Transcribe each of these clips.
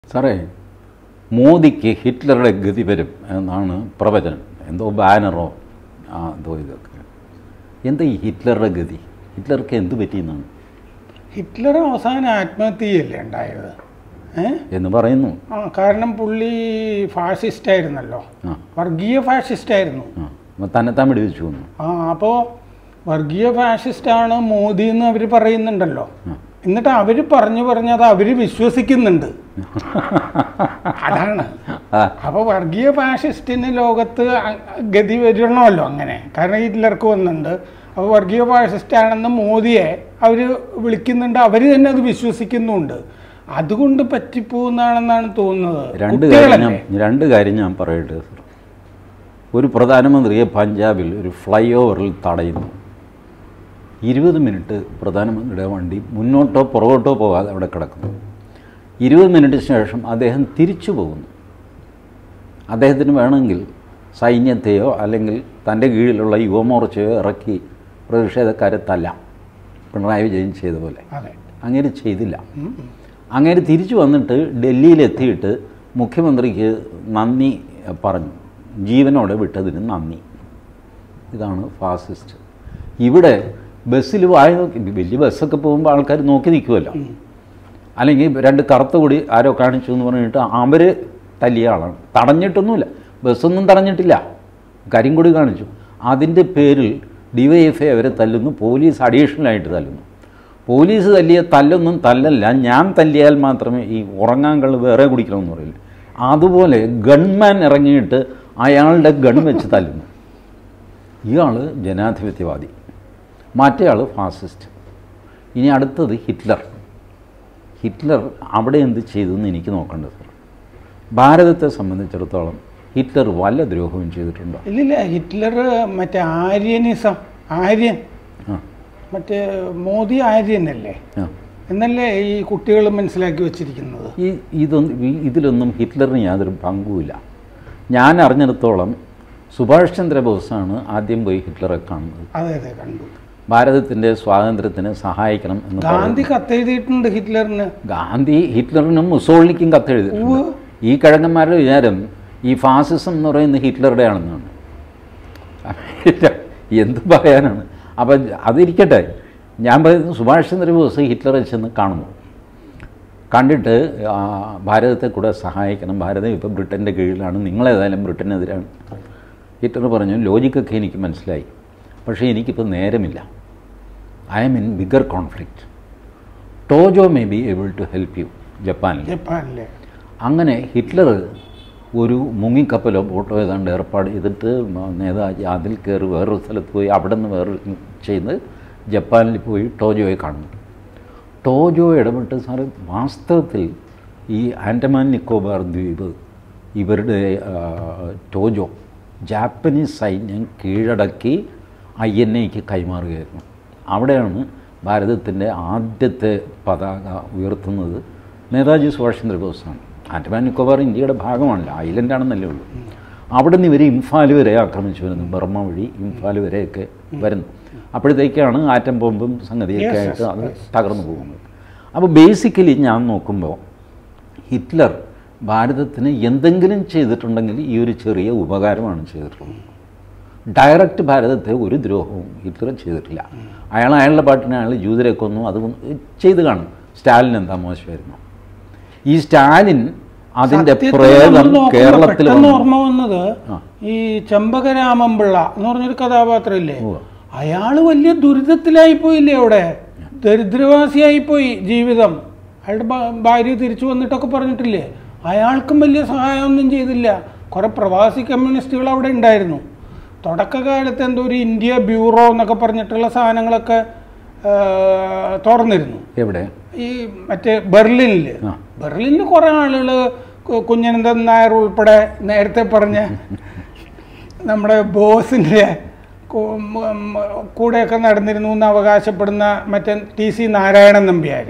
സാറേ, മോദിക്ക് ഹിറ്റ്ലറുടെ ഗതി വരും എന്നാണ് പ്രവചനം. എന്തോ ബാനറോ എന്തോ ഇതൊക്കെ. എന്താ ഈ ഹിറ്റ്ലറുടെ ഗതി? ഹിറ്റ്ലർക്ക് എന്ത് പറ്റിയെന്നാണ്? ഹിറ്റ്ലർ അവസാനം ആത്മഹത്യയല്ലേ ഉണ്ടായത് എന്ന് പറയുന്നു. കാരണം പുള്ളി ഫാഷിസ്റ്റായിരുന്നല്ലോ, വർഗീയ ഫാഷിസ്റ്റായിരുന്നു. തന്നെത്താൻ വെടിവെച്ചു വന്നു. അപ്പോൾ വർഗീയ ഫാഷിസ്റ്റാണ് മോദി എന്ന് അവർ പറയുന്നുണ്ടല്ലോ. എന്നിട്ട് അവർ പറഞ്ഞത് അവർ വിശ്വസിക്കുന്നുണ്ട്. അതാണ്. അപ്പോൾ വർഗീയ ഫാഷിസ്റ്റിന് ലോകത്ത് ഗതി വരണമല്ലോ അങ്ങനെ. കാരണം ഹിറ്റ്ലർക്ക് വന്നിട്ടുണ്ട്. അപ്പോൾ വർഗീയ ഫാഷിസ്റ്റാണെന്ന് മോദിയെ അവർ വിളിക്കുന്നുണ്ട്, അവർ തന്നെ അത് വിശ്വസിക്കുന്നുണ്ട്. അതുകൊണ്ട് പറ്റിപ്പോകുന്നതാണെന്നാണ് തോന്നുന്നത്. രണ്ട് കാര്യം ഞാൻ പറയട്ടെ സർ. ഒരു പ്രധാനമന്ത്രിയെ പഞ്ചാബിൽ ഒരു ഫ്ലൈ ഓവറിൽ തടയുന്നു. 20 മിനിറ്റ് പ്രധാനമന്ത്രിയുടെ വണ്ടി മുന്നോട്ടോ പുറകോട്ടോ പോകാതെ അവിടെ കിടക്കുന്നു. 20 മിനിറ്റിന് ശേഷം അദ്ദേഹം തിരിച്ചു പോകുന്നു. അദ്ദേഹത്തിന് വേണമെങ്കിൽ സൈന്യത്തെയോ അല്ലെങ്കിൽ തൻ്റെ കീഴിലുള്ള യുവമോർച്ചയോ ഇറക്കി പ്രതിഷേധക്കാരെ തല്ലാം, പിണറായി വിജയൻ ചെയ്ത പോലെ. അങ്ങനെ ചെയ്തില്ല. അങ്ങനെ തിരിച്ചു വന്നിട്ട് ഡൽഹിയിലെത്തിയിട്ട് മുഖ്യമന്ത്രിക്ക് നന്ദി പറഞ്ഞു, ജീവനോടെ വിട്ടതിന് നന്ദി. ഇതാണ് ഫാസിസ്റ്റ്. ഇവിടെ ബസ്സിൽ വായ നോക്കി, വലിയ ബസ്സൊക്കെ പോകുമ്പോൾ ആൾക്കാർ നോക്കി നിൽക്കുമല്ലോ. അല്ലെങ്കിൽ 2 കറുത്ത കൂടി ആരോ കാണിച്ചു എന്ന് പറഞ്ഞിട്ട് അവർ തല്ലിയ ആളാണ്. തടഞ്ഞിട്ടൊന്നുമില്ല, ബസ്സൊന്നും തടഞ്ഞിട്ടില്ല, കരിങ്കൊടി കാണിച്ചു. അതിൻ്റെ പേരിൽ DYFI അവരെ തല്ലുന്നു, പോലീസ് അഡീഷണലായിട്ട് തല്ലുന്നു. പോലീസ് തല്ലിയ തല്ലൊന്നും തല്ലല്ല, ഞാൻ തല്ലിയാൽ മാത്രമേ ഈ ഉറങ്ങാൻ കള്ള് വേറെ കുടിക്കണമെന്ന് പറയില്ല. അതുപോലെ ഗൺമാൻ ഇറങ്ങിയിട്ട് അയാളുടെ ഗൺ വെച്ച് തല്ലുന്നു. ഇയാൾ ജനാധിപത്യവാദി, മറ്റേയാൾ ഫാസിസ്റ്റ്. ഇനി അടുത്തത് ഹിറ്റ്ലർ. ഹിറ്റ്ലർ അവിടെ എന്ത് ചെയ്തു എന്ന് എനിക്ക് നോക്കേണ്ടത് സർ. ഭാരതത്തെ സംബന്ധിച്ചിടത്തോളം ഹിറ്റ്ലർ വല്ല ദ്രോഹവും ചെയ്തിട്ടുണ്ടോ? ഇല്ലില്ല. ഹിറ്റ്ലർ മറ്റേ ആര്യനിസം, ആര്യൻ, മറ്റേ മോദി ആര്യനല്ലേ എന്നല്ലേ ഈ കുട്ടികൾ മനസ്സിലാക്കി വെച്ചിരിക്കുന്നത്. ഇതിലൊന്നും ഹിറ്റ്ലറിന് യാതൊരു പങ്കുമില്ല. ഞാൻ അറിഞ്ഞിടത്തോളം സുഭാഷ് ചന്ദ്രബോസാണ് ആദ്യം പോയി ഹിറ്റ്ലറെ കാണുന്നത്. അതെ അതെ, കണ്ടു. ഭാരതത്തിൻ്റെ സ്വാതന്ത്ര്യത്തിന് സഹായിക്കണം എന്ന് ഗാന്ധി കത്തെഴുതിയിട്ടുണ്ട് ഹിറ്റ്ലറിന്. ഗാന്ധി ഹിറ്റ്ലറിനും മുസോളിനിക്കും കത്തെഴുതിയിട്ടുണ്ട്. ഈ കിഴങ്ങന്മാരുടെ വിചാരം ഈ ഫാസിസം എന്ന് പറയുന്നത് ഹിറ്റ്ലറുടെ ആണെന്നാണ്. എന്ത് പറയാനാണ്? അപ്പം അതിരിക്കട്ടെ, ഞാൻ പറയുന്നത് സുഭാഷ് ചന്ദ്രബോസ് ഹിറ്റ്ലറെ ചെന്ന് കാണുന്നു. കണ്ടിട്ട് ഭാരതത്തെ കൂടെ സഹായിക്കണം, ഭാരതം ഇപ്പോൾ ബ്രിട്ടൻ്റെ കീഴിലാണ്, നിങ്ങളേതായാലും ബ്രിട്ടനെതിരാണ്. ഹിറ്റ്ലർ പറഞ്ഞു, ലോജിക്കൊക്കെ എനിക്ക് മനസ്സിലായി, പക്ഷേ എനിക്കിപ്പോൾ നേരമില്ല. I'm in bigger conflict. Tojo may be able to help you. ജപ്പാനിലെ. അങ്ങനെ ഹിറ്റ്ലർ ഒരു മുങ്ങിക്കപ്പലോ ബോട്ടോ ഏതാണ്ട് ഏർപ്പാട് ചെയ്തിട്ട് നേതാജി അതിൽ കയറി വേറൊരു സ്ഥലത്ത് പോയി അവിടെ നിന്ന് വേറെ ചെയ്ത് ജപ്പാനിൽ പോയി ടോജോയെ കാണുന്നു. ടോജോ ഇടപെട്ട് സാറ് വാസ്തവത്തിൽ ഈ ആൻഡമാൻ നിക്കോബാർ ദ്വീപ് ഇവരുടെ ടോജോ ജാപ്പനീസ് സൈന്യം കീഴടക്കി INAയ്ക്ക് കൈമാറുകയായിരുന്നു. അവിടെയാണ് ഭാരതത്തിൻ്റെ ആദ്യത്തെ പതാക ഉയർത്തുന്നത് നേതാജി സുഭാഷ് ചന്ദ്രബോസാണ്. ആൻഡമാൻ നിക്കോബാർ ഇന്ത്യയുടെ ഭാഗമാണല്ലോ, ഐലൻഡാണെന്നല്ലേ ഉള്ളൂ. അവിടെ നിന്ന് ഇവർ ഇംഫാൽ വരെ ആക്രമിച്ചു വരുന്നു, ബർമ്മ വഴി ഇംഫാൽ വരെയൊക്കെ വരുന്നു. അപ്പോഴത്തേക്കാണ് ആറ്റം ബോംബും സംഗതിയൊക്കെ ആയിട്ട് അത് തകർന്നു പോകുന്നത്. അപ്പോൾ ബേസിക്കലി ഞാൻ നോക്കുമ്പോൾ ഹിറ്റ്ലർ ഭാരതത്തിന് എന്തെങ്കിലും ചെയ്തിട്ടുണ്ടെങ്കിൽ ഈ ഒരു ചെറിയ ഉപകാരമാണ് ചെയ്തിട്ടുള്ളത്. ഡയറക്റ്റ് ഭാരതത്തെ ഒരു ദ്രോഹവും ഹിറ്റ്ലർ ചെയ്തിട്ടില്ല. അയാളുടെ പാട്ടിനെ അയാൾ ജൂതരെ കൊന്നു, അത് ചെയ്ത് കാണും. സ്റ്റാലിൻ എന്താ മോശമായിരുന്നു? ഈ സ്റ്റാലിൻ അതിൻ്റെ പ്രേതം കേരളത്തിൽ ഓർമ്മ വന്നത് ഈ ചെമ്പകരാമൻപിള്ള എന്ന് പറഞ്ഞൊരു കഥാപാത്രമില്ലേ, അയാൾ വലിയ ദുരിതത്തിലായിപ്പോയില്ലേ, അവിടെ ദരിദ്രവാസിയായിപ്പോയി ജീവിതം. അയാളുടെ ഭാര്യ തിരിച്ചു വന്നിട്ടൊക്കെ പറഞ്ഞിട്ടില്ലേ. അയാൾക്കും വലിയ സഹായമൊന്നും ചെയ്തില്ല. കുറേ പ്രവാസി കമ്മ്യൂണിസ്റ്റുകൾ അവിടെ ഉണ്ടായിരുന്നു. തുടക്കകാലത്ത് എന്തോ ഒരു ഇന്ത്യ ബ്യൂറോ എന്നൊക്കെ പറഞ്ഞിട്ടുള്ള സാധനങ്ങളൊക്കെ തുറന്നിരുന്നു. എവിടെ? ഈ മറ്റേ ബെർലിനിൽ കുറേ ആളുകൾ, കുഞ്ഞനന്ദൻ നായർ ഉൾപ്പെടെ നേരത്തെ പറഞ്ഞ നമ്മുടെ ബോസിൻ്റെ കൂടെയൊക്കെ നടന്നിരുന്നു എന്ന് അവകാശപ്പെടുന്ന മറ്റേ TC നാരായണൻ നമ്പ്യാർ,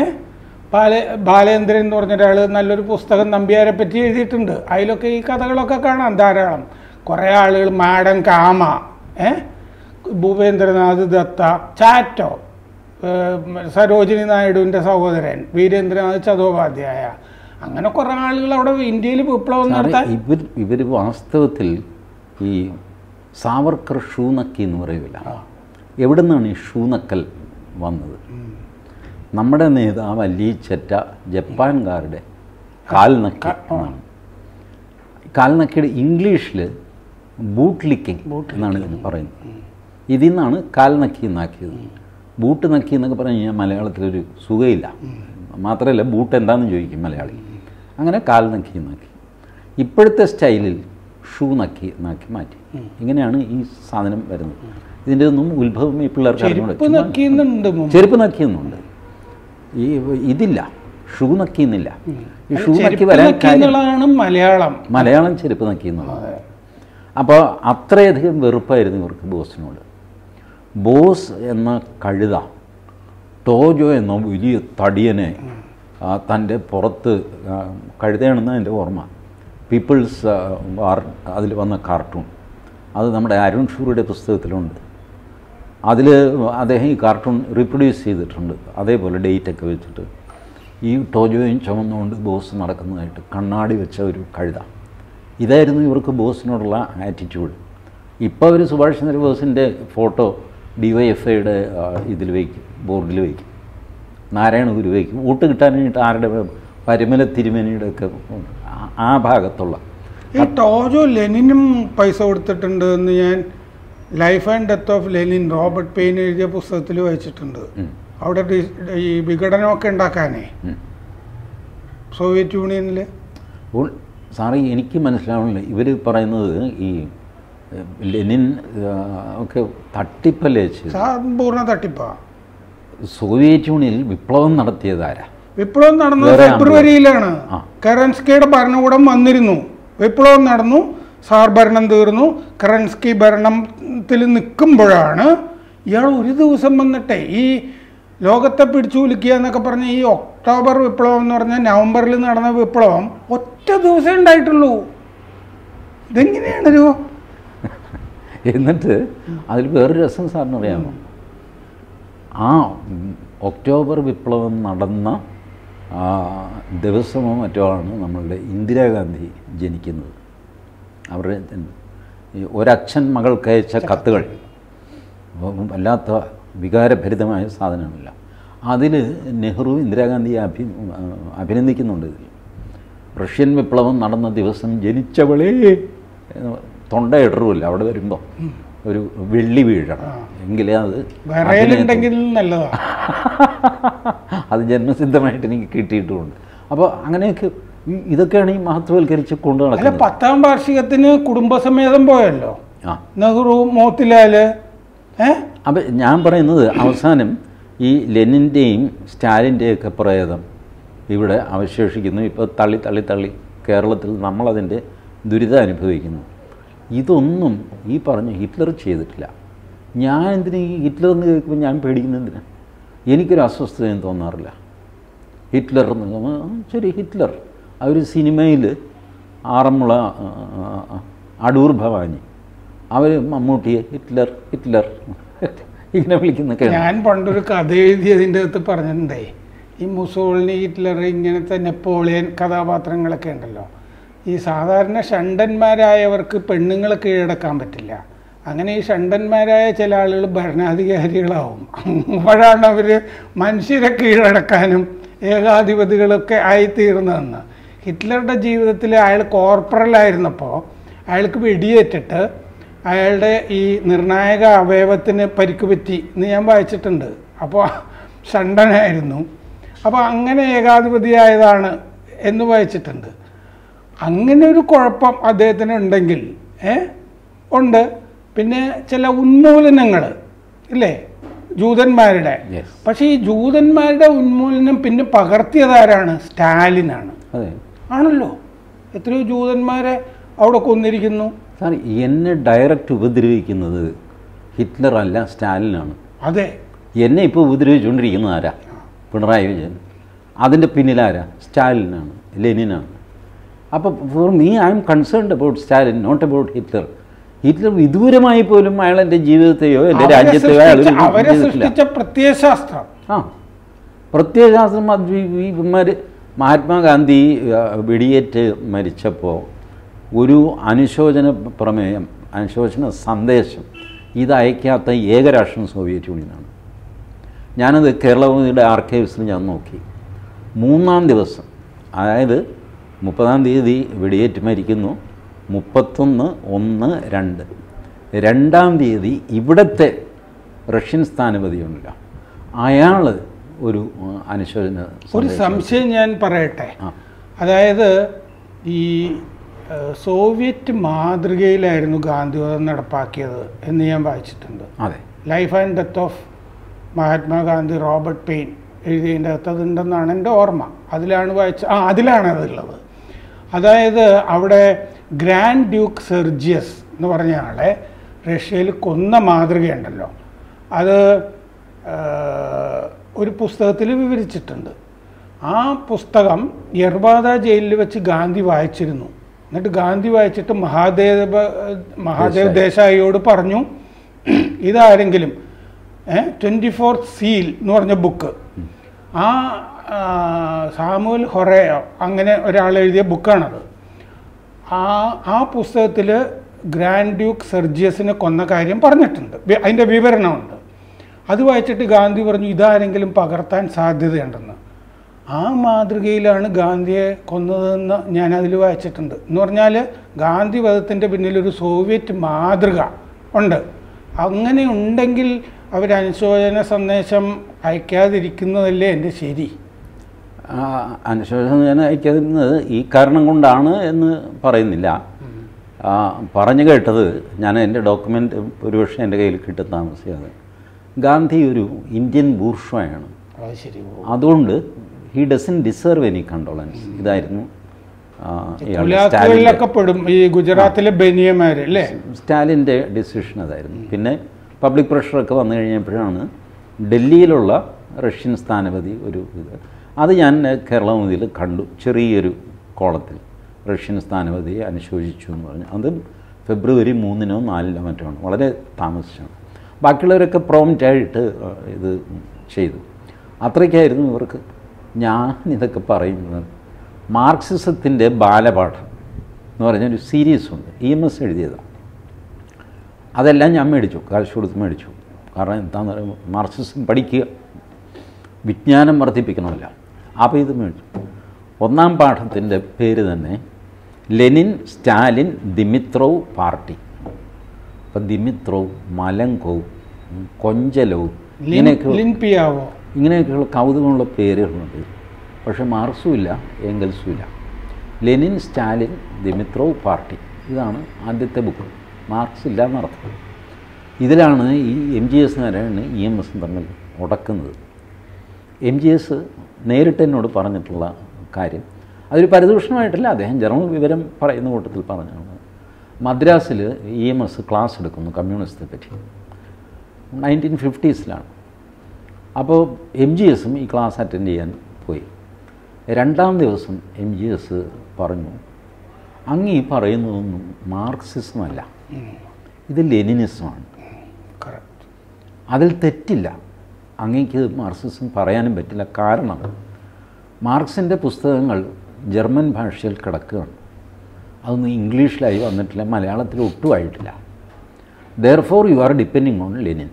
ബാലേന്ദ്രൻ എന്ന് പറഞ്ഞൊരാൾ നല്ലൊരു പുസ്തകം നമ്പ്യാരെ പറ്റി എഴുതിയിട്ടുണ്ട്. അതിലൊക്കെ ഈ കഥകളൊക്കെ കാണാം ധാരാളം. കുറേ ആളുകൾ, മാഡം കാമ, ഭൂപേന്ദ്രനാഥ് ദത്ത, ചാറ്റോ, സരോജിനി നായിഡുവിൻ്റെ സഹോദരൻ വീരേന്ദ്രനാഥ് ചതോപാധ്യായ, അങ്ങനെ കുറെ ആളുകൾ അവിടെ ഇന്ത്യയിൽ വിപ്ലവം നടത്താൻ. ഇവർ വാസ്തവത്തിൽ ഈ സാവർക്കർ ഷൂ നക്കി എന്ന് പറയില്ല. എവിടെ നിന്നാണ് ഈ ഷൂ നക്കൽ വന്നത്? നമ്മുടെ നേതാവ് അലി ചെറ്റ ജപ്പാൻകാരുടെ കാൽ നക്കി എന്നാണ്. കാൽ നക്കിയുടെ ഇംഗ്ലീഷിൽ ബൂട്ട് ലിക്കിങ് എന്നാണ് ഇതിന് പറയുന്നത്. ഇതിൽ നിന്നാണ് കാൽ നക്കി എന്നാക്കിയത്. ബൂട്ട് നക്കി എന്നൊക്കെ പറഞ്ഞു കഴിഞ്ഞാൽ മലയാളത്തിലൊരു സുഖമില്ല. മാത്രമല്ല ബൂട്ട് എന്താണെന്ന് ചോദിക്കും മലയാളി. അങ്ങനെ കാൽ നക്കി എന്നാക്കി. ഇപ്പോഴത്തെ സ്റ്റൈലിൽ ഷൂ നക്കി എന്നാക്കി മാറ്റി. ഇങ്ങനെയാണ് ഈ സാധനം വരുന്നത്. ഇതിൻ്റെ ഒന്നും ഉത്ഭവം ഈ പിള്ളേർക്ക് അറിഞ്ഞുകൂടെ. ചെരുപ്പ് നക്കിയെന്നുണ്ട്, ഈ ഇതില്ല, ഷൂ നക്കിയെന്നില്ല. ഈ ഷൂ നക്കി വരാൻ മലയാളം ചെരുപ്പ് നക്കിയെന്നുള്ളത്. അപ്പോൾ അത്രയധികം വെറുപ്പായിരുന്നു ഇവർക്ക് ബോസിനോട്. ബോസ് എന്ന കഴുത ടോജോ എന്ന വലിയ തടിയനെ തൻ്റെ പുറത്ത്, കഴുതയാണെന്ന് എൻ്റെ ഓർമ്മ, പീപ്പിൾസ് വാർ അതിൽ വന്ന കാർട്ടൂൺ, അത് നമ്മുടെ അരുൺ ഷൂറിയുടെ പുസ്തകത്തിലുണ്ട്. അതിൽ അദ്ദേഹം ഈ കാർട്ടൂൺ റീപ്രൊഡ്യൂസ് ചെയ്തിട്ടുണ്ട്. അതേപോലെ ഡേറ്റൊക്കെ വെച്ചിട്ട് ഈ ടോജോയും ചുമന്നുകൊണ്ട് ബോസ് നടക്കുന്നതായിട്ട് കണ്ണാടി വെച്ച ഒരു കഴുത. ഇതായിരുന്നു ഇവർക്ക് ബോസിനോടുള്ള ആറ്റിറ്റ്യൂഡ്. ഇപ്പോൾ അവർ സുഭാഷ് ചന്ദ്രബോസിൻ്റെ ഫോട്ടോ DYFIയുടെ ഇതിൽ വയ്ക്കും, ബോർഡിൽ വയ്ക്കും, നാരായണ ഗുരു വയ്ക്കും. വോട്ട് കിട്ടാനായിട്ട് ആരുടെ, പരിമല തിരുമേനിയുടെ ഒക്കെ ആ ഭാഗത്തുള്ള. ഈ ടോജോ ലെനിനും പൈസ കൊടുത്തിട്ടുണ്ട് എന്ന് ഞാൻ life and death of Lenin Robert Payne എഴുതിയ പുസ്തകത്തിൽ വായിച്ചിട്ടുണ്ട്. അവിടെ ഈ വിഘടനമൊക്കെ ഉണ്ടാക്കാനേ സോവിയറ്റ് യൂണിയനിൽ. അപ്പോൾ സാറേ എനിക്ക് മനസ്സിലാവുന്നില്ല, ഇവർ പറയുന്നത് ഈ ലെനിൻ ഒക്കെ തട്ടിപ്പല്ലേ? പൂർണ്ണ തട്ടിപ്പാ. സോവിയറ്റ് യൂണിയനിൽ വിപ്ലവം നടത്തിയതാരാ? വിപ്ലവം നടന്നത് ഫെബ്രുവരിയിലാണ്. കെറൻസ്കിയുടെ ഭരണകൂടം വന്നിരുന്നു, വിപ്ലവം നടന്നു, സാർ ഭരണം തീർന്നു. കെറൻസ്കി ഭരണത്തിൽ നിൽക്കുമ്പോഴാണ് ഇയാൾ ഒരു ദിവസം വന്നിട്ടേ ഈ ലോകത്തെ പിടിച്ചു കുലുക്കുക എന്നൊക്കെ പറഞ്ഞ് ഈ ഒക്ടോബർ വിപ്ലവം എന്ന് പറഞ്ഞാൽ നവംബറിൽ നടന്ന വിപ്ലവം ഒറ്റ ദിവസം ഉണ്ടായിട്ടുള്ളൂ. ഇതെങ്ങനെയാണൊരു എന്നിട്ട് അതിൽ വേറൊരു രസം സാറിന് അറിയാമോ? ആ ഒക്ടോബർ വിപ്ലവം നടന്ന ദിവസമോ മറ്റോ ആണ് നമ്മളുടെ ഇന്ദിരാഗാന്ധി ജനിക്കുന്നത്. അവരുടെ ഒരച്ഛൻ മകൾക്കയച്ച കത്തുകൾ വല്ലാത്ത വികാരഭരിതമായ സാധനമല്ല. അതിൽ നെഹ്റു ഇന്ദിരാഗാന്ധിയെ അഭിനന്ദിക്കുന്നുണ്ട്. ഇതിൽ റഷ്യൻ വിപ്ലവം നടന്ന ദിവസം ജനിച്ചവളേ, തൊണ്ട ഇടറുമില്ല അവിടെ വരുമ്പോൾ ഒരു വെള്ളി വീഴണം, എങ്കിലേ അത് നല്ലതാണ്. അത് ജന്മസിദ്ധമായിട്ട് എനിക്ക് കിട്ടിയിട്ടുമുണ്ട്. അപ്പോൾ അങ്ങനെയൊക്കെ ഇതൊക്കെയാണ് ഈ മഹത്വവൽക്കരിച്ച് കൊണ്ടു നടക്കുന്നത്. 10ാം വാർഷികത്തിന് കുടുംബസമേതം പോയല്ലോ നെഹ്റു, മോത്തിലാല്. അപ്പം ഞാൻ പറയുന്നത് അവസാനം ഈ ലെനിൻ്റെയും സ്റ്റാലിൻ്റെയൊക്കെ പ്രേതം ഇവിടെ അവശേഷിക്കുന്നു. ഇപ്പോൾ തള്ളി തള്ളി തള്ളി കേരളത്തിൽ നമ്മളതിൻ്റെ ദുരിതം അനുഭവിക്കുന്നു. ഇതൊന്നും ഈ പറഞ്ഞ ഹിറ്റ്ലർ ചെയ്തിട്ടില്ല. ഞാൻ എന്തിനാ ഈ ഹിറ്റ്ലർ എന്ന് കേൾക്കുമ്പോൾ ഞാൻ പേടിക്കുന്നതിന് എനിക്കൊരു അസ്വസ്ഥതയും തോന്നാറില്ല. ഹിറ്റ്ലർ എന്ന് ശരി, ഹിറ്റ്ലർ ആ ഒരു സിനിമയിൽ ആറന്മുള അടൂർ ഭവാനി അവർ മമ്മൂട്ടിയെ ഹിറ്റ്ലർ ഹിറ്റ്ലർ ഇങ്ങനെ വിളിക്കുന്നൊക്കെ. ഞാൻ പണ്ടൊരു കഥ എഴുതിയതിൻ്റെ അകത്ത് പറഞ്ഞിട്ടുണ്ടേ, ഈ മുസോളിനി, ഹിറ്റ്ലർ, ഇങ്ങനത്തെ നെപ്പോളിയൻ കഥാപാത്രങ്ങളൊക്കെ ഉണ്ടല്ലോ, ഈ സാധാരണ ഷണ്ടന്മാരായവർക്ക് പെണ്ണുങ്ങളെ കീഴടക്കാൻ പറ്റില്ല. അങ്ങനെ ഈ ഷണ്ടന്മാരായ ചില ആളുകൾ ഭരണാധികാരികളാവും. അപ്പോഴാണ് അവർ മനുഷ്യരെ കീഴടക്കാനും ഏകാധിപതികളൊക്കെ ആയിത്തീർന്നതെന്ന്. ഹിറ്റ്ലറുടെ ജീവിതത്തിൽ അയാൾ കോർപ്പറലായിരുന്നപ്പോൾ അയാൾക്ക് വെടിയേറ്റിട്ട് അയാളുടെ ഈ നിർണായക അവയവത്തിന് പരിക്ക് പറ്റി എന്ന് ഞാൻ വായിച്ചിട്ടുണ്ട്. അപ്പോൾ ഷണ്ടനായിരുന്നു. അപ്പോൾ അങ്ങനെ ഏകാധിപതിയായതാണ് എന്ന് വായിച്ചിട്ടുണ്ട്. അങ്ങനെ ഒരു കുഴപ്പം അദ്ദേഹത്തിന് ഉണ്ടെങ്കിൽ ഉണ്ട്. പിന്നെ ചില ഉന്മൂലനങ്ങൾ ഇല്ലേ ജൂതന്മാരുടെ. പക്ഷേ ഈ ജൂതന്മാരുടെ ഉന്മൂലനം പിന്നെ പകർത്തിയതാരാണ്? സ്റ്റാലിനാണ്. ആണല്ലോ. എത്രയോ ജൂതന്മാരെ അവിടെ കൊന്നിരിക്കുന്നു. സാർ, എന്നെ ഡയറക്റ്റ് ഉപദ്രവിക്കുന്നത് ഹിറ്റ്ലർ അല്ല, സ്റ്റാലിനാണ്. അതെ, എന്നെ ഇപ്പോൾ ഉപദ്രവിച്ചുകൊണ്ടിരിക്കുന്നത് ആരാ? പിണറായി വിജയൻ. അതിൻ്റെ പിന്നിലാരാ? സ്റ്റാലിനാണ്, ലെനിനാണ്. അപ്പോൾ for me I'm concerned about Stalin, not about Hitler. Hitler വിദൂരമായി പോലും അയാൾ എൻ്റെ ജീവിതത്തെയോ എൻ്റെ രാജ്യത്തെയോ അവരെ സൃഷ്ടിച്ച പ്രത്യയശാസ്ത്രം. പ്രത്യയശാസ്ത്രം ഇവന്മാർ മഹാത്മാഗാന്ധി വെടിയേറ്റ് മരിച്ചപ്പോൾ ഒരു അനുശോചന പ്രമേയം, അനുശോചന സന്ദേശം ഇത് അയക്കാത്ത ഏകരാഷ്ട്രം സോവിയറ്റ് യൂണിയനാണ്. ഞാനത് കേരളഭൂമിയുടെ ആർക്കൈവ്സിൽ ഞാൻ നോക്കി. 3-ാം ദിവസം, അതായത് 30-ാം തീയതി വെടിയേറ്റ് മരിക്കുന്നു, 31/1/2, 2-ാം തീയതി ഇവിടുത്തെ റഷ്യൻ സ്ഥാനപതിയുണ്ടല്ലോ അയാൾ ഒരു അനുശോചന ഒരു സംശയം ഞാൻ പറയട്ടെ. അതായത് ഈ സോവിയറ്റ് മാതൃകയിലായിരുന്നു ഗാന്ധിവധം നടപ്പാക്കിയത് എന്ന് ഞാൻ വായിച്ചിട്ടുണ്ട്. അതെ, life and death of Mahatma Gandhi Robert pain എഴുതിയതിൻ്റെ അകത്ത് അതുണ്ടെന്നാണ് എൻ്റെ ഓർമ്മ. അതിലാണ് അതിലാണ് അതുള്ളത്. അതായത് അവിടെ ഗ്രാൻഡ് ഡ്യൂക്ക് സെർജിയസ് എന്ന് പറഞ്ഞ ആളെ റഷ്യയിൽ കൊന്ന മാതൃകയുണ്ടല്ലോ, അത് ഒരു പുസ്തകത്തിൽ വിവരിച്ചിട്ടുണ്ട്. ആ പുസ്തകം യർവാദ ജയിലിൽ വെച്ച് ഗാന്ധി വായിച്ചിരുന്നു. എന്നിട്ട് ഗാന്ധി വായിച്ചിട്ട് മഹാദേവ് ദേശായിയോട് പറഞ്ഞു, ഇതാരെങ്കിലും 24th സീൽ എന്ന് പറഞ്ഞ ബുക്ക്, ആ സാമുവൽ ഹൊറയോ അങ്ങനെ ഒരാൾ എഴുതിയ ബുക്കാണത്. ആ പുസ്തകത്തിൽ ഗ്രാൻഡ് ഡ്യൂക്ക് സെർജിയസിനെ കൊന്ന കാര്യം പറഞ്ഞിട്ടുണ്ട്, അതിൻ്റെ വിവരണമുണ്ട്. അത് വായിച്ചിട്ട് ഗാന്ധി പറഞ്ഞു ഇതാരെങ്കിലും പകർത്താൻ സാധ്യതയുണ്ടെന്ന്. ആ മാതൃകയിലാണ് ഗാന്ധിയെ കൊന്നതെന്ന് ഞാനതിൽ വായിച്ചിട്ടുണ്ട്. എന്ന് പറഞ്ഞാൽ ഗാന്ധി വധത്തിൻ്റെ പിന്നിലൊരു സോവിയറ്റ് മാതൃക ഉണ്ട്. അങ്ങനെ ഉണ്ടെങ്കിൽ അവരനുശോചന സന്ദേശം അയക്കാതിരിക്കുന്നതല്ലേ എൻ്റെ ശരി? അനുശോചന അയക്കാതിരുന്നത് ഈ കാരണം കൊണ്ടാണ് എന്ന് പറയുന്നില്ല. പറഞ്ഞു കേട്ടത്, ഞാൻ എൻ്റെ ഡോക്യുമെൻ്റ് ഒരുപക്ഷെ എൻ്റെ കയ്യിൽ കിട്ടും താമസിയാതെ, ഗാന്ധി ഒരു ഇന്ത്യൻ ബൂർഷ്വയാണ്, അതുകൊണ്ട് he doesn't deserve any condolence. ഇതായിരുന്നു ഈ ഗുജറാത്തിലെ ബനിയമാര് അല്ലേ സ്റ്റാലിൻ്റെ ഡിസിഷൻ അതായിരുന്നു. പിന്നെ പബ്ലിക് പ്രഷറൊക്കെ വന്നു കഴിഞ്ഞപ്പോഴാണ് ഡൽഹിയിലുള്ള റഷ്യൻ സ്ഥാനപതി ഒരു അത് ഞാൻ കേരളമുതിൽ കണ്ടു, ചെറിയൊരു കോളത്തിൽ റഷ്യൻ സ്ഥാനപതിയെ അനുശോചിച്ചു എന്ന് പറഞ്ഞു. അത് ഫെബ്രുവരി 3-നോ 4-നോ മറ്റോ ആണ്, വളരെ താമസിച്ചാണ്. ബാക്കിയുള്ളവരൊക്കെ പ്രോംപ്റ്റായിട്ട് ഇത് ചെയ്തു. അത്രയ്ക്കായിരുന്നു ഇവർക്ക്. ഞാനിതൊക്കെ പറയുന്നത് മാർക്സിസത്തിൻ്റെ ബാലപാഠം എന്ന് പറഞ്ഞൊരു സീരീസുണ്ട്, EMS എഴുതിയതാണ്. അതെല്ലാം ഞാൻ മേടിച്ചു, കാശ് കൊടുത്ത് മേടിച്ചു. കാരണം എന്താണെന്ന് പറയുമ്പോൾ മാർക്സിസം പഠിക്കുക, വിജ്ഞാനം വർദ്ധിപ്പിക്കണമല്ല. അപ്പോൾ ഇത് മേടിച്ചു. 1-ാം പാഠത്തിൻ്റെ പേര് തന്നെ ലെനിൻ, സ്റ്റാലിൻ, ദിമിത്രോവ് പാർട്ടി. അപ്പം ദിമിത്രോവ്, മലങ്കോവ്, കൊഞ്ചലോവ്, ഇങ്ങനെയൊക്കെയുള്ള കൗതുകമുള്ള പേരുകളുണ്ട്. പക്ഷേ മാർക്സും ഇല്ല, എംഗൽസും ഇല്ല. ലെനിൻ, സ്റ്റാലിൻ, ദിമിത്രോവ് പാർട്ടി, ഇതാണ് ആദ്യത്തെ ബുക്ക്. മാർക്സ് ഇല്ല എന്നർത്ഥം. ഇതിലാണ് ഈ MGS നാരായണനും EMS തമ്മിൽ ഉടക്കുന്നത്. MGS നേരിട്ട് എന്നോട് പറഞ്ഞിട്ടുള്ള കാര്യം അതൊരു പരിദൂഷണമായിട്ടില്ല, അദ്ദേഹം ജനറൽ വിവരം പറയുന്ന കൂട്ടത്തിൽ പറഞ്ഞാണ്. മദ്രാസിൽ EMS ക്ലാസ് എടുക്കുന്നു കമ്മ്യൂണിസത്തെ പറ്റി, 1950s. അപ്പോൾ MGSും ഈ ക്ലാസ് അറ്റൻഡ് ചെയ്യാൻ പോയി. 2-ാം ദിവസം MGS പറഞ്ഞു, അങ്ങ് ഈ പറയുന്നതൊന്നും മാർക്സിസമല്ല, ഇത് ലെനിനിസമാണ്. അതിൽ തെറ്റില്ല, അങ്ങേക്ക് മാർക്സിസം പറയാനും പറ്റില്ല. കാരണം മാർക്സിൻ്റെ പുസ്തകങ്ങൾ ജർമ്മൻ ഭാഷയിൽ കിടക്കുകയാണ്, അതൊന്നും ഇംഗ്ലീഷിലായി വന്നിട്ടില്ല, മലയാളത്തിൽ ഒട്ടും ആയിട്ടില്ല. Therefore you are depending on Lenin.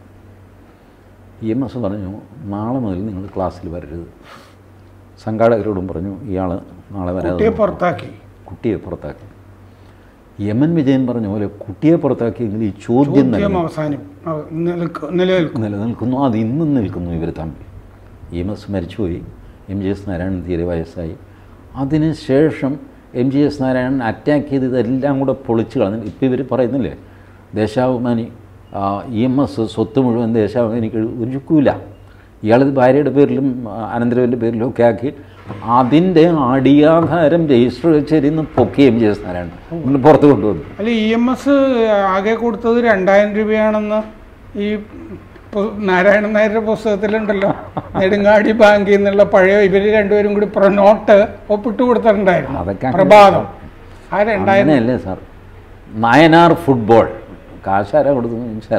EMS പറഞ്ഞു, നാളെ മുതൽ നിങ്ങൾ ക്ലാസ്സിൽ വരരുത്. സംഘാടകരോടും പറഞ്ഞു, ഇയാൾ നാളെ വരാതെ കുട്ടിയെ പുറത്താക്കി. MN വിജയൻ പറഞ്ഞ പോലെ കുട്ടിയെ പുറത്താക്കിയെങ്കിൽ ഈ ചോദ്യം നിലനിൽക്കുന്നു, അത് ഇന്നും നിൽക്കുന്നു ഇവർ തമ്മിൽ. EMS മരിച്ചുപോയി, MGS നാരായണൻ തീരെ വയസ്സായി. അതിനുശേഷം MGS നാരായണൻ അറ്റാക്ക് ചെയ്ത് ഇതെല്ലാം കൂടെ പൊളിച്ച് കളഞ്ഞു. ഇപ്പോൾ ഇവർ പറയുന്നില്ലേ ദേശാഭിമാനി, EMS സ്വത്ത് മുഴുവൻ ദേശാഭിമാനിക്ക് ഒരുക്കൂല, ഇയാളത് ഭാര്യയുടെ പേരിലും അനന്തരവൻ്റെ പേരിലും ഒക്കെ ആക്കി അതിൻ്റെ അടിയാധാരം രജിസ്റ്റർ വെച്ചിരുന്ന് പൊക്കി MGS നാരായണൻ പുറത്ത് കൊണ്ടുവന്നു. അല്ല, EMS ആകെ കൊടുത്തത് 2000 രൂപയാണെന്ന് ഈ നാരായണൻ നായരുടെ പുസ്തകത്തിലുണ്ടല്ലോ. നെടുങ്ങാടി ബാങ്കിൽ നിന്നുള്ള പഴയ ഇവർ രണ്ടുപേരും കൂടി നോട്ട് ഒപ്പിട്ട് കൊടുത്തിട്ടുണ്ടായിരുന്നു. അതൊക്കെ പ്രഭാതം ആ 2000 അല്ലേ സാർ. നയനാർ ഫുട്ബോൾ കാശാര കൊടുത്തെന്ന് വെച്ചാൽ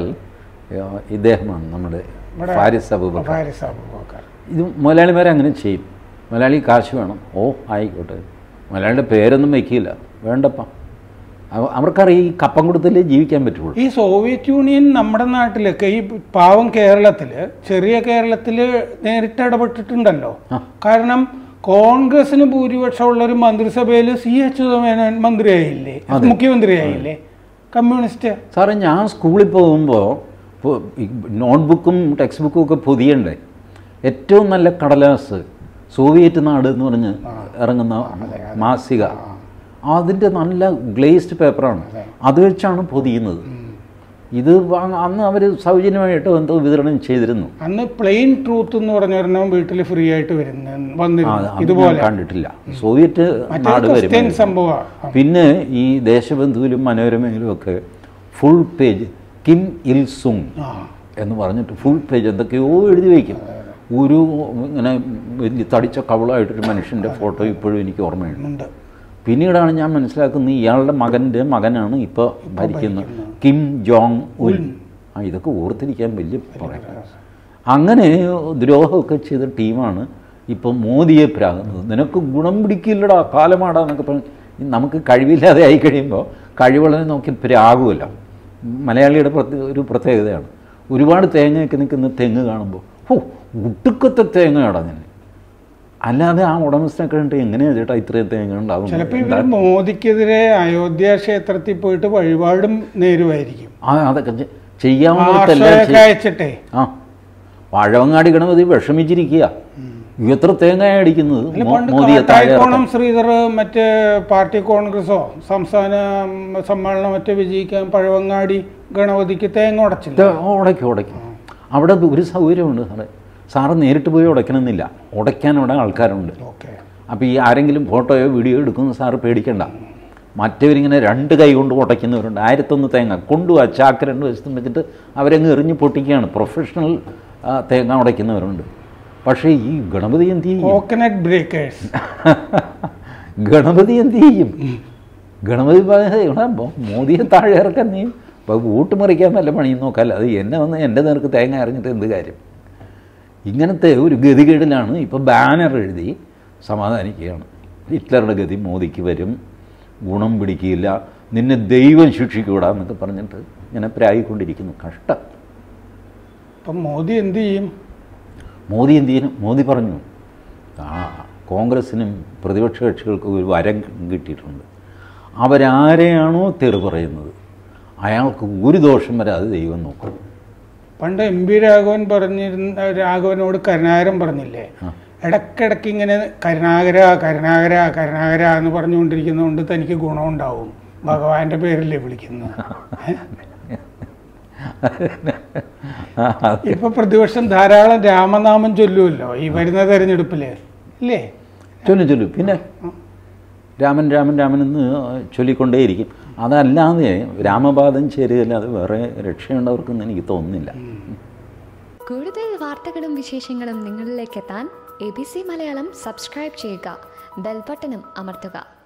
ഇദ്ദേഹമാണ് നമ്മുടെ ഫാരിസ് അബൂബക്കർ. ഇത് മുതലാളിമാരെ അങ്ങനെ ചെയ്യും. മലയാളി കാശ് വേണം. ഓ ആയിക്കോട്ടെ. മലയാളിയുടെ പേരൊന്നും വയ്ക്കില്ല, വേണ്ടപ്പ. അവർക്കറിയാം ഈ കപ്പം കൊടുത്തല്ലേ ജീവിക്കാൻ പറ്റുള്ളൂ. ഈ സോവിയറ്റ് യൂണിയൻ നമ്മുടെ നാട്ടിലൊക്കെ ഈ പാവം കേരളത്തിൽ, ചെറിയ കേരളത്തിൽ നേരിട്ട് ഇടപെട്ടിട്ടുണ്ടല്ലോ. കാരണം കോൺഗ്രസിന് ഭൂരിപക്ഷമുള്ളൊരു മന്ത്രിസഭയിൽ CH മേനോൻ മന്ത്രിയായില്ലേ, മുഖ്യമന്ത്രിയായില്ലേ, കമ്മ്യൂണിസ്റ്റ്. സാറേ, ഞാൻ സ്കൂളിൽ പോകുമ്പോൾ നോട്ട്ബുക്കും ടെക്സ്റ്റ് ബുക്കും ഒക്കെ പൊതിയണ്ടേ. ഏറ്റവും നല്ല കടലാസ് സോവിയറ്റ് നാട് എന്ന് പറഞ്ഞ് ഇറങ്ങുന്ന മാസിക, അതിൻ്റെ നല്ല ഗ്ലേസ്ഡ് പേപ്പറാണ്, അത് വെച്ചാണ് പൊതിയുന്നത്. ഇത് അന്ന് അവർ സൗജന്യമായിട്ട് എന്തോ വിതരണം ചെയ്തിരുന്നു. അന്ന് പ്ലെയിൻ ട്രൂത്ത് എന്ന് പറഞ്ഞ വീട്ടിൽ ഫ്രീ ആയിട്ട് വന്നിരുന്നു. കണ്ടിട്ടില്ല. സോവിയറ്റ് നാട് വരും. പിന്നെ ഈ ദേശബന്ധുവിലും മനോരമയിലും ഒക്കെ full page Kim Il Sung എന്ന് പറഞ്ഞിട്ട് ഫുൾ പേജ് എന്തൊക്കെയോ എഴുതി വയ്ക്കും. ഒരു ഇങ്ങനെ വലിയ തടിച്ച കവളായിട്ടൊരു മനുഷ്യൻ്റെ ഫോട്ടോ ഇപ്പോഴും എനിക്ക് ഓർമ്മയുണ്ട്. പിന്നീടാണ് ഞാൻ മനസ്സിലാക്കുന്നത് ഇയാളുടെ മകൻ്റെ മകനാണ് ഇപ്പോൾ ഭരിക്കുന്നത്, കിം ജോങ് ഉൻ. ഇതൊക്കെ ഓർത്തിരിക്കാൻ വലിയ പറയാം. അങ്ങനെ ദ്രോഹമൊക്കെ ചെയ്ത ടീമാണ് ഇപ്പോൾ മോദിയെ പ്രാകുന്നത്. നിനക്ക് ഗുണം പിടിക്കില്ലടാ, കാലമാടാ എന്നൊക്കെ പറഞ്ഞ് നമുക്ക് കഴിവില്ലാതെ ആയി കഴിയുമ്പോൾ കഴിവുള്ളതിനെ നോക്കി പ്രാകുമല്ലോ. മലയാളിയുടെ ഒരു പ്രത്യേകതയാണ്. ഒരുപാട് തേങ്ങയൊക്കെ നിൽക്കുന്ന തെങ്ങ് കാണുമ്പോൾ ഒട്ടുക്കത്തെ തേങ്ങയാടാ ഞാൻ. അല്ലാതെ ആ ഉടമസ്ഥനെ കണ്ടിട്ട് എങ്ങനെയാ ചേട്ടാ ഇത്രയും തേങ്ങ ഉണ്ടാവും? ചിലപ്പോൾ ഇവർ മോദിക്കെതിരെ അയോധ്യ ക്ഷേത്രത്തിൽ പോയിട്ട് വഴിപാടും നേരുമായിരിക്കും. അതൊക്കെ ചെയ്യാവുന്ന പഴവങ്ങാടി ഗണപതി വിഷമിച്ചിരിക്കുക. എത്ര തേങ്ങ അടിക്കുന്നത് മോദിയെ. ശ്രീധർ മറ്റേ പാർട്ടി കോൺഗ്രസോ സംസ്ഥാന സമ്മേളനം മറ്റേ വിജയിക്കാൻ പഴവങ്ങാടി ഗണപതിക്ക് തേങ്ങ ഉടയ്ക്കും. അവിടെ ഒരു സൗകര്യമുണ്ട് സാറേ. സാറ് നേരിട്ട് പോയി ഉടയ്ക്കണമെന്നില്ല, ഉടയ്ക്കാൻ അവിടെ ആൾക്കാരുണ്ട്. അപ്പോൾ ഈ ആരെങ്കിലും ഫോട്ടോയോ വീഡിയോ എടുക്കുന്ന സാറ് പേടിക്കണ്ട. മറ്റവരിങ്ങനെ 2 കൈ കൊണ്ട് ഉടയ്ക്കുന്നവരുണ്ട്. 1001 തേങ്ങ കൊണ്ടുപോവാ, ചാക്ക് 2 വശത്തും വെച്ചിട്ട് അവരങ്ങ് എറിഞ്ഞ് പൊട്ടിക്കുകയാണ്. പ്രൊഫഷണൽ തേങ്ങ ഉടയ്ക്കുന്നവരുണ്ട്. പക്ഷേ ഈ ഗണപതി എന്ത് ചെയ്യും? Coconut breakers. ഗണപതി എന്ത് ചെയ്യും? ഗണപതി മോദിയെ താഴെ ഇറക്കാൻ നീ വോട്ട് മറിക്കാൻ വല്ല പണിയും നോക്കാമല്ല. അത് എന്നെ വന്ന് എൻ്റെ നേർക്ക് തേങ്ങ അറിഞ്ഞിട്ട് എന്ത് കാര്യം? ഇങ്ങനത്തെ ഒരു ഗതികേടിലാണ് ഇപ്പോൾ ബാനർ എഴുതി സമാധാനിക്കുകയാണ്. ഹിറ്റ്ലറുടെ ഗതി മോദിക്ക് വരും, ഗുണം പിടിക്കില്ല, നിന്നെ ദൈവം ശിക്ഷിക്കൂടാ എന്നൊക്കെ പറഞ്ഞിട്ട് ഇങ്ങനെ പ്രായിക്കൊണ്ടിരിക്കുന്നു. കഷ്ടം. അപ്പം മോദി എന്ത് ചെയ്യും? മോദി പറഞ്ഞു കോൺഗ്രസിനും പ്രതിപക്ഷ കക്ഷികൾക്കും ഒരു വരം കിട്ടിയിട്ടുണ്ട്. അവരാരെയാണോ തെറി പറയുന്നത് അയാൾക്ക് ഒരു ദോഷം വരാതെ ദൈവം നോക്കും. പണ്ട് MP രാഘവനോട് കരുണാകരൻ പറഞ്ഞില്ലേ, ഇടയ്ക്കിടയ്ക്ക് ഇങ്ങനെ കരുണാകര എന്ന് പറഞ്ഞുകൊണ്ടിരിക്കുന്നതുകൊണ്ട് തനിക്ക് ഗുണമുണ്ടാവും, ഭഗവാന്റെ പേരില്ലേ വിളിക്കുന്നത്. ഇപ്പൊ പ്രതിപക്ഷം ധാരാളം രാമനാമം ചൊല്ലുമല്ലോ ഈ വരുന്ന തെരഞ്ഞെടുപ്പില്, ഇല്ലേ? ചൊല്ലും. പിന്നെ രാമൻ എന്ന് ചൊല്ലിക്കൊണ്ടേയിരിക്കും. അതല്ലാതെ രാമപാദം ചേരുകയല്ലാതെ വേറെ രക്ഷയുണ്ടവർക്കെന്ന് എനിക്ക് തോന്നുന്നില്ല. കൂടുതൽ വാർത്തകളും വിശേഷങ്ങളും നിങ്ങളിലേക്ക് എത്താൻ ABC മലയാളം സബ്സ്ക്രൈബ് ചെയ്യുക, ബെൽ ബട്ടണും അമർത്തുക.